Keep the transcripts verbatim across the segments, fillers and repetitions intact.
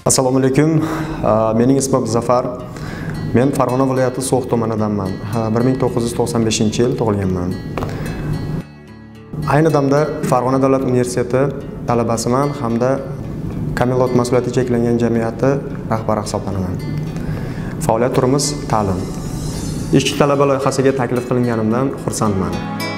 Assalomu alaykum. Mening ismim Zafar. Men Farg'ona viloyati So'x tumanidanman. bir ming to'qqiz yuz to'qson beshinchi yil tug'ilganman. Ayni damda Farg'ona davlat universiteti talabasiman hamda Kamilot mas'uliyati cheklangan jamiyati rahbari hisoblanaman. Faoliyat turimiz ta'lim. Ishchi talaba loyihasiga taklif qilinganimdan xursandman.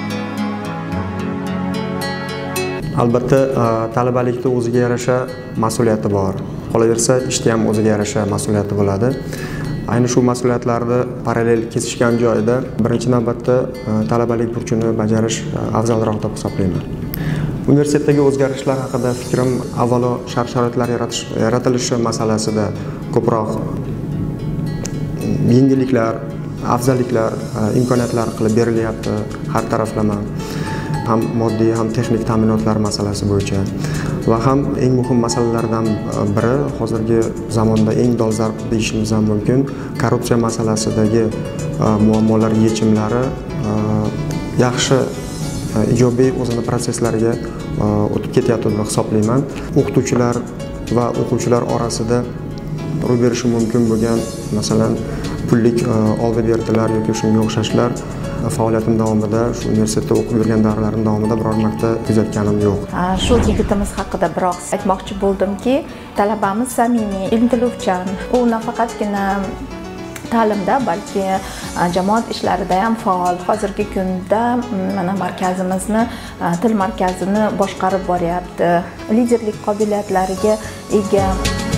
Albatta, talabalikda o'ziga yarasha mas'uliyati bor. Qolaversa, ishda ham o'ziga yarasha mas'uliyati bo'ladi. Ayni shu mas'uliyatlarni parallel kesishgan joyda birinchi navbatda talabalik burchini bajarish afzalroq deb hisoblayman. Universitetdagi o'zgarishlar haqida fikrim avvalo shart-sharoitlar yaratish yaratilishi masalasida ko'proq yengilliklar, afzalliklar, imkoniyatlar qilib berilyapti har taraflama. Ham moddiy, ham texnik ta'minotlar masalasi bo'yicha va ham eng muhim masalalardan biri hozirgi zamonda eng dolzarb deyishimiz ham mumkin, korrupsiya masalasidagi muammolar yechimlari yaxshi ijobiy o'zini proseslarga o'tib ketyapti deb hisoblayman. O'qituvchilar va o'quvchilar orasida ro'y berishi mumkin bo'lgan, masalan, pullik oldi-berdilar yoki shunga o'xshashlar faoliyatim davomida, shu universitetda o'qib yurgan davrlarim davomida biror marta kuzatganim yo'q. Shu yigitimiz haqida biroq aytmoqchi bo'ldimki, talabamiz samimiy, intiluvchan. U nafaqatgina ta'limda, balki jamoat ishlarida ham faol. Hozirgi kunda mana markazimizni, til markazini boshqarib boryapti. Liderlik qobiliyatlariga ega.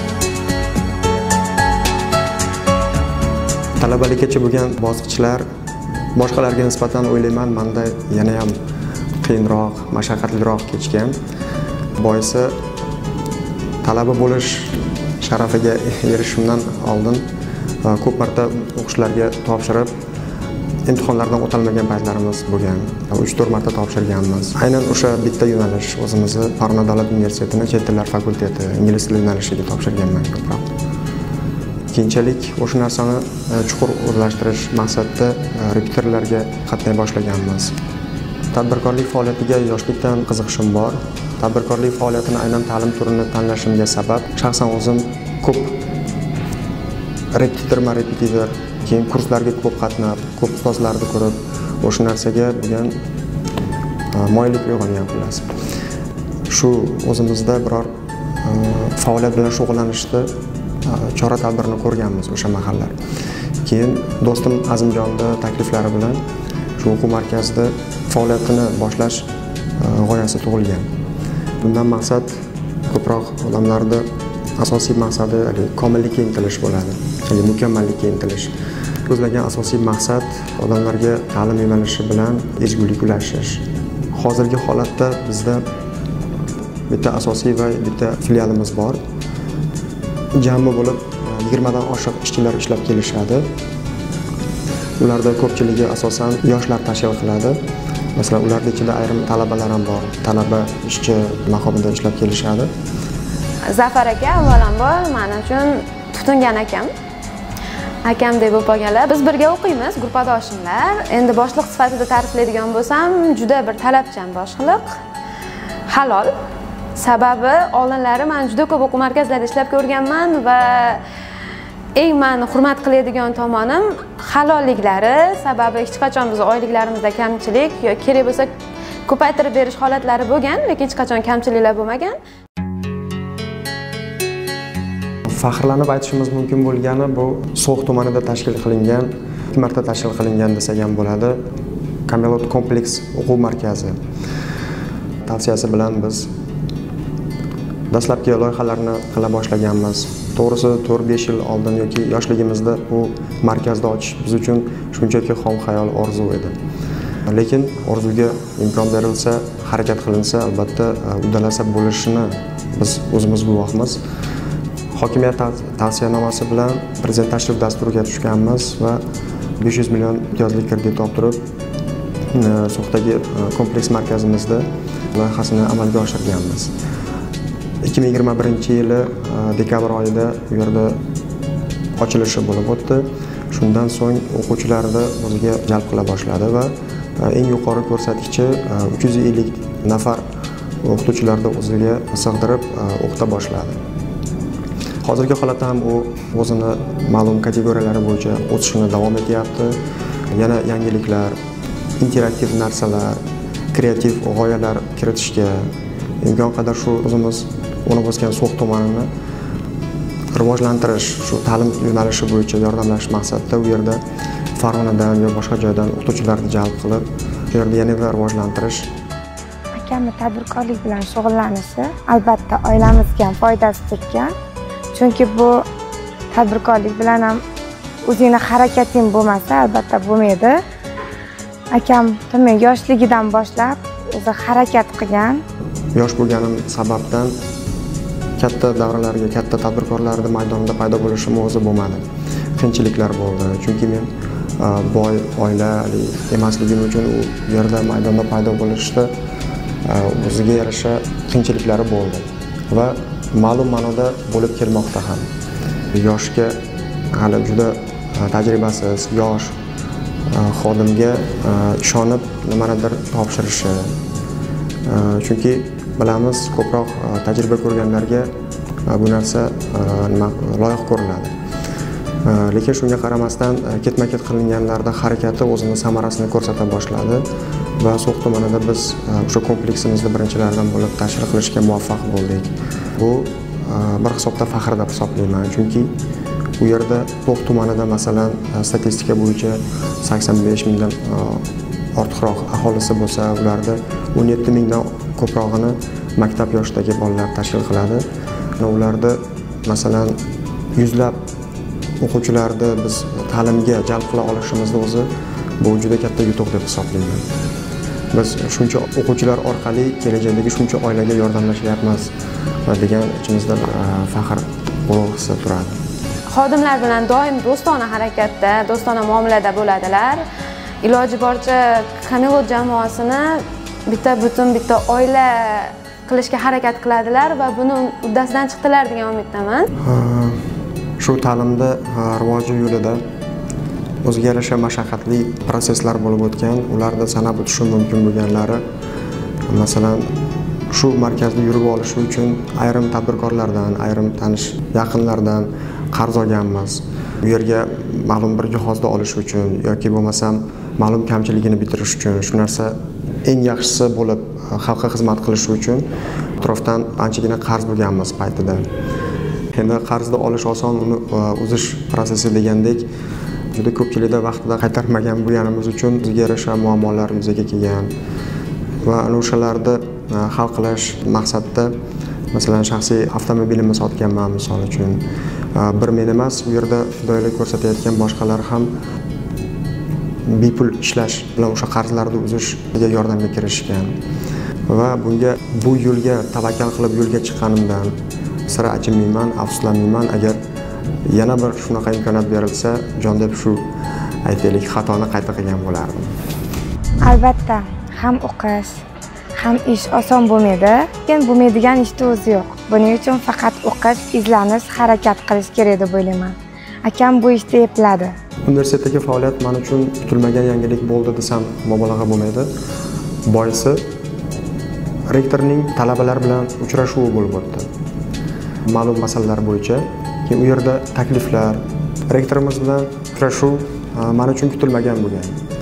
Talabalikkacha bo'lgan bosqichlar boshqalarga nisbatan o'ylayman, menda yana ham qiyinroq, mashaqqatliroq kechgan. Boisi talaba bo'lish sharafiga erishishimdan oldin ko'p marta o'qishlarga topshirib, imtihonlardan o'talmagan paytlarimiz bo'lgan. uch to'rt marta topshirganmiz. Aynan o'sha bitta yo'nalish, o'zimizni Farg'ona davlat universitetining chet tillar fakulteti, ingliz tili yo'nalishiga topshirganman ko'proq. Keyinchalik o'sha narsani chuqur o'zlashtirish maqsadida repetitorlarga qatnay boshlaganmiz. Tadbirkorlik faoliyatiga yoshlikdan qiziqishim bor. Tadbirkorlik faoliyatini aynan ta'lim turini tanlashimga sabab shaxsan o'zim ko'p repetitorman, repetitor, keyin kurslarga ko'p qatnab, ko'p ustozlarni ko'rib, o'sha narsaga bo'lgan moyillik uyg'ongan xullas. Shu o'zimizda biror faoliyat bilan shug'ullanishda chora tadbirini ko'rganmiz o'sha mahallar. Keyin do'stim Azimjonning takliflari bilan shu o'quv markazida faoliyatini boshlash g'oyasi tug'ilgan. Bundan maqsad ko'proq odamlarning asosiy maqsadi komillikka intilish bo'ladi, ya'ni mukammallikka intilish. Ko'zlagan asosiy maqsad odamlarga ta'lim yo'nalishi bilan ezgulik ulashish. Hozirgi holatda bizda bitta asosiy va bitta filialimiz bor. Jami bo'lib yigirmadan oshiq ishchilar ishlab kelishadi. Ularda ko'pchiligi asosan yoshlar tashkil qiladi. Masalan, ularning ichida ayrim talabalar ham bor. Talaba ishchi maqomida ishlab kelishadi. Zafar aka avvalambor men uchun tutingan akam. Akam deb o'paganlar. Biz birga o'qiymiz, guruhdoshimlar. Endi boshliq sifatida ta'riflaydigan bo'lsam, juda bir talabchan boshliq. Halol. Sababi oldinlari men juda ko'p o'quv markazlarida ishlab ko'rganman va eng meni hurmat qiladigan tomonim halolliklari. Sababi hech qachon biz oyliklarimizda kamchilik yoki kerak bo'lsa ko'paytirib berish holatlari bo'lgan, lekin hech qachon kamchiliklar bo'lmagan. Faxrlanib aytishimiz mumkin bo'lgani bu So'x tumanida tashkil qilingan, ikki marta tashkil qilingan desak ham bo'ladi, Kamilot kompleks o'quv markazi tavsiyasi bilan biz dastlabki loyihalarni qila boshlaganmiz. To'g'risi to'rt besh yil oldin yoki yoshligimizda bu markazni ochish biz uchun shunchaki xom xayol, orzu edi. Lekin orzuga imkon berilsa, harakat qilinsa, albatta uddalasa bo'lishini biz o'zimiz guvohmiz. Hokimiyat tavsiyanomasi bilan prezident tashrif dasturiga tushganmiz va besh yuz million imtiyozli kredit toptirib, So'xdagi kompleks markazimizda loyihasini amalga oshirganmiz. ikki ming yigirma birinchi yili dekabr oyida u yerda ochilishi bo'lib o'tdi. Shundan so'ng o'quvchilarni o'ziga jalb qila boshladi va eng yuqori ko'rsatkichi uch yuz ellik nafar o'qituvchilarni o'ziga sig'dirib o'qita boshladi. Hozirgi holatda ham u o'zini ma'lum kategoriyalari bo'yicha o'sishini davom etyapti. Yana yangiliklar, interaktiv narsalar, kreativ g'oyalar kiritishga imkon qadar shu o'zimiz o'rnab o'sgan So'x tumanini rivojlantirish, shu ta'lim yo'nalishi bo'yicha yordamlash maqsadida u yerda Farg'onadan yoki boshqa joydan o'qituvchilarni jalb qilib, bu yerda yanada rivojlantirish. Akamni tadbirkorlik bilan shug'ullanishi albatta oilamizga ham foydasi tekkan. Chunki bu tadbirkorlik bilan ham o'zingni harakating bo'lmasa, albatta bo'lmaydi. Akam men yoshligidan boshlab o'zi harakat qilgan. Yosh bo'lganim sababdan katta davralarga, katta tadbirkorlarning maydonida paydo bo'lishim o'zi bo'lmadi. Qiyinchiliklar bo'ldi. Chunki men boy oilali emasligim uchun u yerda maydonda paydo bo'lishda o'ziga yarasha qiyinchiliklari bo'ldi va ma'lum ma'noda bo'lib kelmoqda ham. Yoshga hali juda tajribasiz, yosh xodimga ishonib nimanidir topshirishi. Chunki bilamiz, ko'proq tajriba ko'rganlarga bu narsa nima loyiq ko'riladi. Lekin shunga qaramasdan ketma-ket qilinganlarda harakati o'zini samarasini ko'rsata boshladi va So'x tumanida biz o'sha kompleksimizni birinchilardan bo'lib tashkil qilishga muvaffaq bo'ldik. Bu bir hisobda faxr deb hisoblayman, chunki u yerda So'x tumanida masalan statistika bo'yicha sakson besh mingdan ortiqroq aholisi bo'lsa, ularda o'n yetti mingdan ko'prog'ini maktab yoshidagi bolalar tashkil qiladi. Ularda masalan yuzlab o'quvchilarni biz ta'limga jalb qila olishimizni o'zi bu juda katta yutuq deb hisoblayman. Biz shuncha o'quvchilar orqali kelajakdagi shuncha oilaga yordamlashyapmiz degan ichimizda faxr hissi turadi. Xodimlar bilan doim do'stona harakatda, do'stona muomalada bo'ladilar. Iloji boricha Kamilot jamoasini bitta butun bitta oila qilishga harakat qiladilar va buni uddasidan chiqdilar degan umiddaman. Shu ta'limda rivoji yo'lida o'ziga yarasha mashaqqatli proseslar bo'lib o'tgan, ularda sanab o'tishim mumkin bo'lganlari, masalan, shu markazni yurib olishi uchun ayrim tadbirkorlardan, ayrim tanish yaqinlardan qarz olganmiz. Bu yerga ma'lum bir jihozni olish uchun yoki bo'lmasam ma'lum kamchiligini bitirish uchun, shu narsa eng yaxshisi bo'lib xalqqa xizmat qilish uchun atrofdan anchagina qarz bo'lganmiz paytida. Endi qarzni olish oson, uni uzish prosessi degandek juda ko'pchilikda vaqtida qaytarmagan bo'lganimiz uchun bizga yarasha muammolar yuzaga kelgan va ana o'shalarni hal qilish maqsadida masalan shaxsiy avtomobilimni sotganman misol uchun. Bir men emas, u yerda fidoyilik ko'rsatayotgan boshqalar ham bepul ishlash bilan o'sha qarzlarni uzishga yordamga kirishgan va bunga bu yo'lga tavakkal qilib yo'lga chiqqanimdan sira achinmayman, afsuslanmayman. Agar yana bir shunaqa imkoniyat berilsa, jon deb shu aytaylik xatoni qayta qilgan bo'lardim. Albatta, ham o'qish, ham ish oson bo'lmaydi. Lekin bo'lmaydigan ishning o'zi yo'q. Buning uchun faqat o'qish, izlanish, harakat qilish kerak deb o'ylayman. Akam bu ishda epladi. Universitetdagi faoliyat men uchun kutilmagan yangilik bo'ldi desam mubolag'a bo'lmaydi. Boisi rektorning talabalar bilan uchrashuvi bo'lib o'tdi. Ma'lum masalalar bo'yicha, keyin u yerda takliflar, rektorimiz bilan uchrashuv men uchun kutilmagan bo'lgan.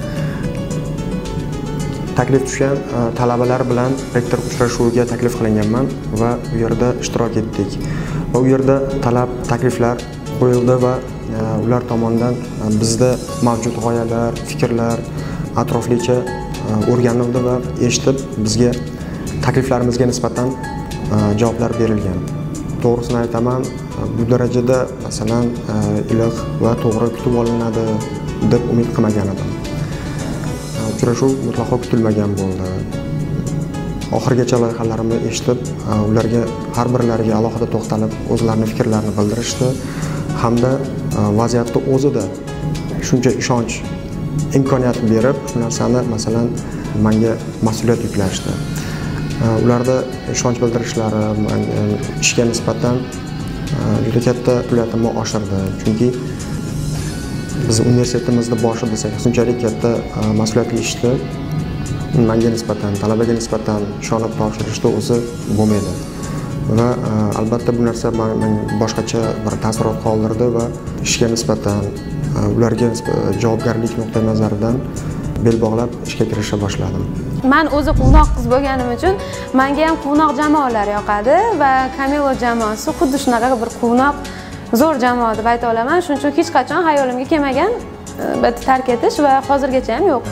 Taklif tushgan talabalar bilan rektor uchrashuviga taklif qilinganman va u yerda ishtirok etdik. Va u yerda talab, takliflar qo'yildi va ular tomonidan bizda mavjud g'oyalar, fikrlar atroflicha o'rganildi va eshitib bizga takliflarimizga nisbatan javoblar berilgan. To'g'risini aytaman, bu darajada masalan iliq va to'g'ri kutib olinadi deb umid qilmagan edim. Uchrashuv mutlaqo kutilmagan bo'ldi. Oxirgacha loyihalarimni eshitib, ularga har birlariga alohida to'xtalib, o'zlarining fikrlarini bildirishdi hamda vaziyatni o'zida shuncha ishonch, imkoniyat berib, shu narsani masalan menga mas'uliyat yuklashdi. Ularda ishonch bildirishlari ishga nisbatan juda katta mas'uliyatimni oshirdi. Chunki biz universitetimizning boshi desak, shunchalik katta mas'uliyatli ishni menga nisbatan, talabaga nisbatan ishonib topshirishni o'zi bo'lmaydi. va albatta bu narsa men boshqacha bir taassurot qoldirdi va ishga nisbatan ularga javobgarlik nuqtai nazaridan bel bog'lab ishga kirisha boshladim. Men o'zi quvnoq qiz bo'lganim uchun menga ham quvnoq jamoalar yoqadi va Camelo jamoasi xuddi shunaqa bir quvnoq zo'r jamoa deb ayta olaman. Shuning uchun hech qachon hayolimga kelmagan bitta tark etish va hozirgacha ham yo'q.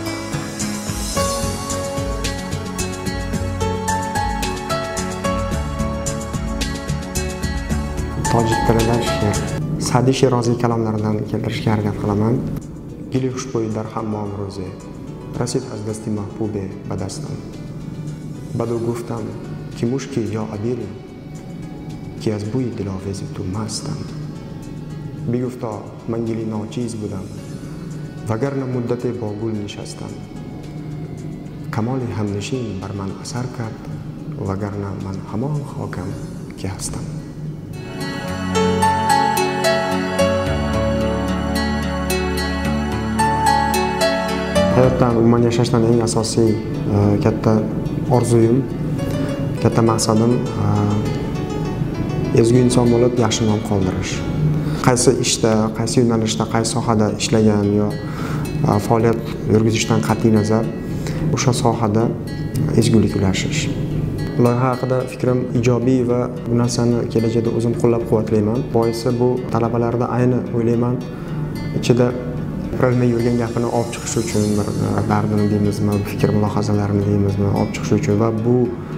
Tojik tilida she'r, Sa'diy Shiroziy kalomlaridan keltirishga harakat qilaman. Gili xushbo'y dar hammom ro'zi, rasid az dasti mahbube badastam. Bado guftam ki mushki yo abiri, ki az buyi dilovezi tu mastam. Bigufto man gili nochiz budam, vagarna muddati bo gul nishastam. Kamoli hamnishin bar man asar kard, vagarna man hamon hokam ki hastam. Hayotdan, umuman yashashdan eng asosiy katta orzuyim, katta maqsadim ezgu inson bo'lib yaxshi nom qoldirish. Qaysi ishda, qaysi yo'nalishda, qaysi sohada ishlagan yo faoliyat yurgizishdan qat'iy nazar o'sha sohada ezgulik ulashish. Loyiha haqida fikrim ijobiy va bu narsani kelajakda o'zim qo'llab-quvvatlayman. Boisi bu talabalarda ayni o'ylayman ichida Birilmay yurgan gapini olib chiqish uchun, bir dardini deymizmi, fikr mulohazalarini deymizmi, olib chiqish uchun va bu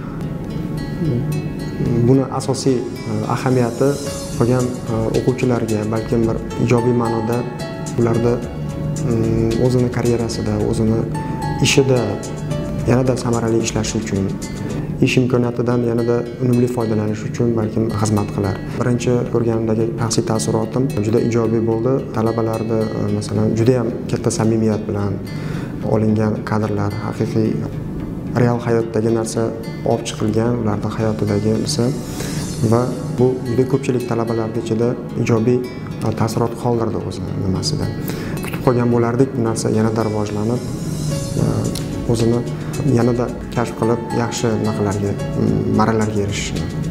buni asosiy ahamiyati qolgan o'quvchilarga, balkim bir ijobiy ma'noda ularda o'zini karyerasida, o'zini ishida yanada samarali ishlashi uchun, ish imkoniyatidan yanada unumli foydalanish uchun balkim xizmat qilar. Birinchi ko'rganimdagi shaxsiy taassurotim juda ijobiy bo'ldi. Talabalarda masalan juda ham katta samimiyat bilan olingan kadrlar, haqiqiy real hayotdagi narsa olib chiqilgan, ularning hayotidagi narsa va bu juda ko'pchilik talabalar ichida ijobiy taassurot qoldirdi o'zi nimasidan. Kutib qolgan bo'lardik, bu narsa yanada rivojlanib, o'zini yanada kashf qilib, yaxshi narsalarga, marralarga erishishni.